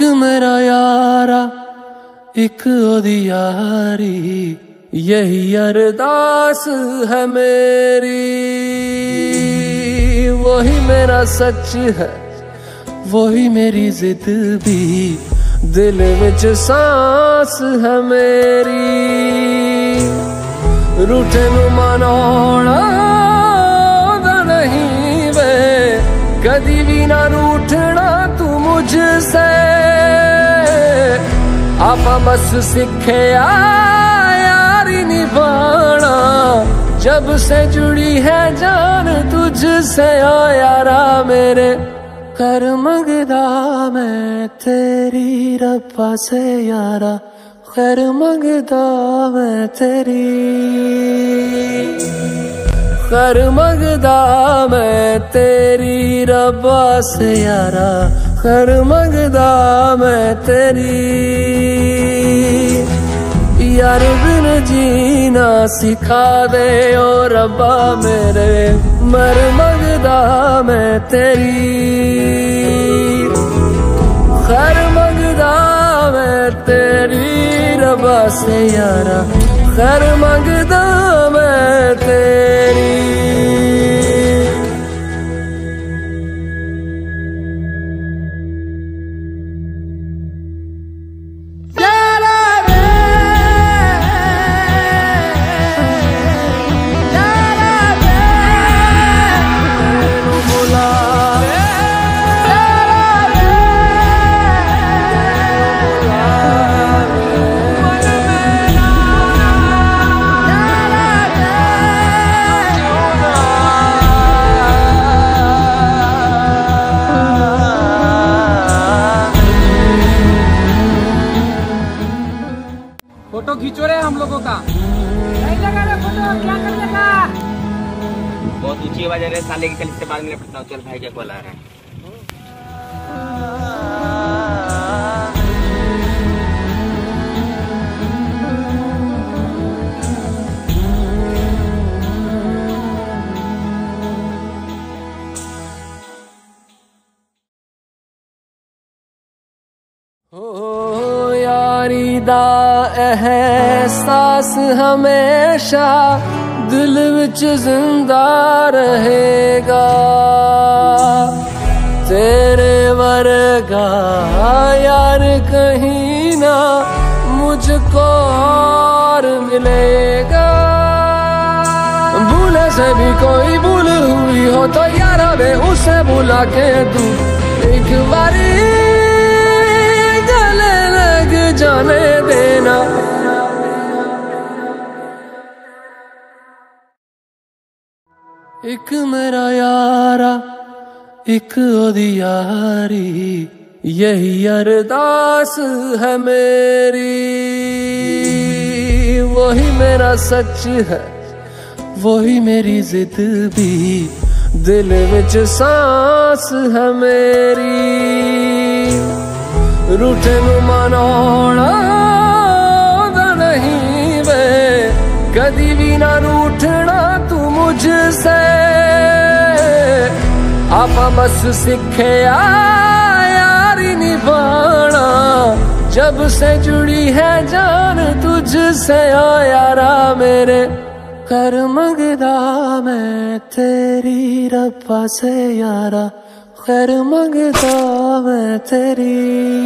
मेरा यारा एक ओदी यारी, यही अरदास है मेरी। वही मेरा सच है, वही मेरी जिद भी, दिल विच सांस है मेरी। रूठे नू मनाउणा नहीं वे, कदी भी ना रूठना तू मुझसे। आपा बस सीखे यारी निभाना, जब से जुड़ी है जान तुझसे। ओ यारा मेरे कर मंगदा मैं तेरी रब्बा से यारा, खैर मंगदा मैं तेरी। खैर मंगदा मैं तेरी रब्बा से यारा, खैर मंगदा मैं तेरी। यार बिन जीना सिखा दे ओ रब्बा मेरे, मर मंगदा मैं तेरी। खैर मंगदा मैं तेरी रब्बा से यारा, खैर मंगदा मैं तेरी। फोटो खींचो रहे हम लोगों का। नहीं लगा रे फोटो, क्या करने का? बहुत ऊंची आवाज आ रही है साले की। चल इससे बाद में निपटता हूँ। चल भाई क्या कॉल आ रहा है। यारी दा एहसास हमेशा दिल विच जिंदा रहेगा। तेरे वर्गा यार कहीं ना मुझको और मिलेगा। भूले से भी कोई भूल हुई हो तो यारा वे उसे भुला के तू एक बारी गले लग जाने देना। एक मेरा यारा एक ओदी यारी, यही अरदास है मेरी। वही मेरा सच है, वही मेरी जिद भी, दिल विच सांस है मेरी। रूठे नू मनाउणा नहीं वे, कदी भी ना रूठना तू मुझसे। आपा बस सीखे यारी निभाना, जब से जुड़ी है जान तुझसे। ओ यारा मेरे कर मंगदा मैं तेरी रब्बा से यारा, खैर मंगदा मैं तेरी।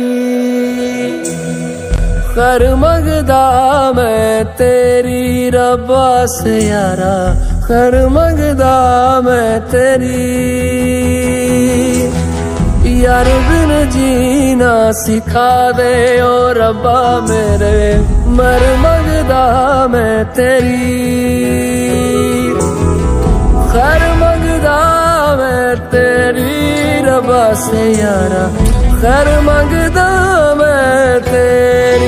खैर मंगदा मैं तेरी रब्बा से यारा, खैर मंगदा मैं तेरी। यार बिन जीना सिखा दे ओ रब्बा मेरे, मर मंगदा मैं तेरी। खैर मंगदा मैं तेरी रब्बा से यारा, खैर मंगदा मैं तेरी।